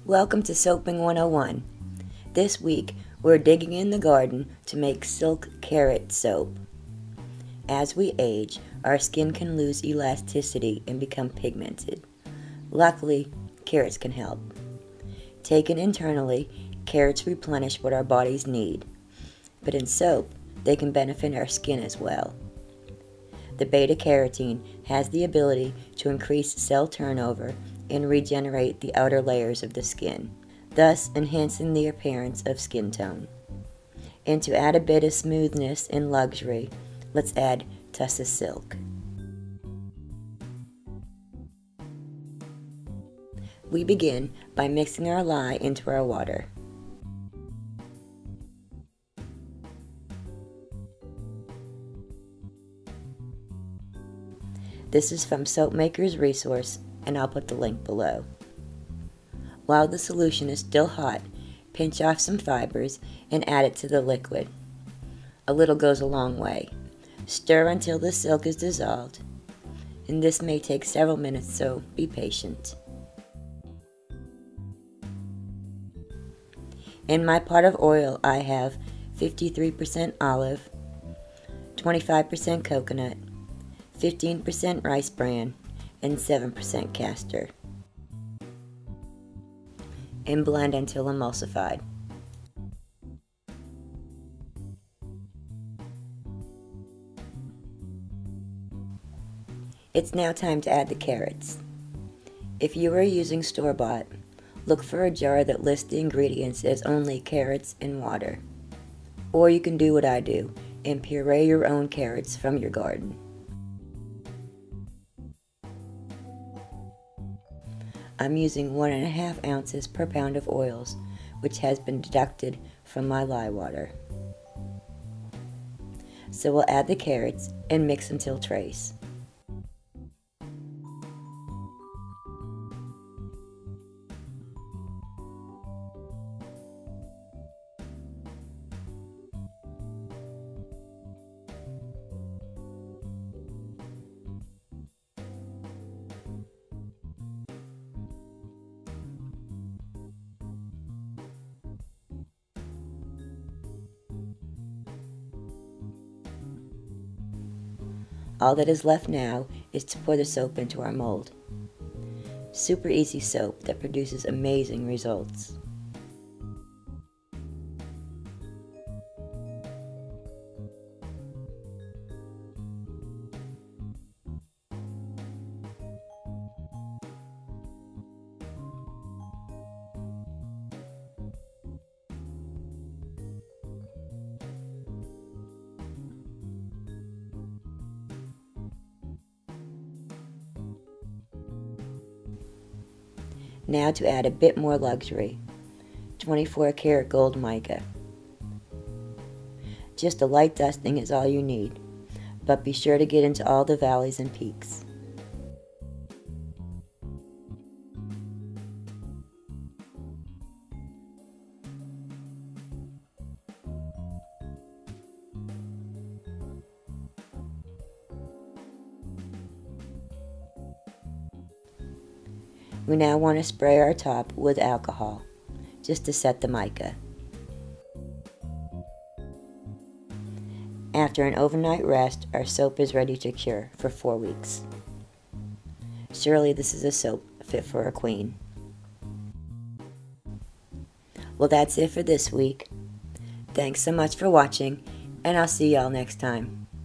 Welcome to Soaping 101. This week, we're digging in the garden to make silk carrot soap. As we age, our skin can lose elasticity and become pigmented. Luckily, carrots can help. Taken internally, carrots replenish what our bodies need. But in soap, they can benefit our skin as well. The beta-carotene has the ability to increase cell turnover and regenerate the outer layers of the skin, thus enhancing the appearance of skin tone. And to add a bit of smoothness and luxury, let's add tussah silk. We begin by mixing our lye into our water. This is from Soapmaker's Resource, and I'll put the link below. While the solution is still hot, pinch off some fibers and add it to the liquid. A little goes a long way. Stir until the silk is dissolved, and this may take several minutes, so be patient. In my pot of oil, I have 53% olive, 25% coconut, 15% rice bran, and 7% castor. And blend until emulsified. It's now time to add the carrots. If you are using store-bought, look for a jar that lists the ingredients as only carrots and water. Or you can do what I do and puree your own carrots from your garden. I'm using 1.5 ounces per pound of oils, which has been deducted from my lye water. So we'll add the carrots and mix until trace. All that is left now is to pour the soap into our mold. Super easy soap that produces amazing results. Now to add a bit more luxury, 24 karat gold mica. Just a light dusting is all you need, but be sure to get into all the valleys and peaks. We now want to spray our top with alcohol, just to set the mica. After an overnight rest, our soap is ready to cure for 4 weeks. Surely this is a soap fit for a queen. Well, that's it for this week. Thanks so much for watching, and I'll see y'all next time.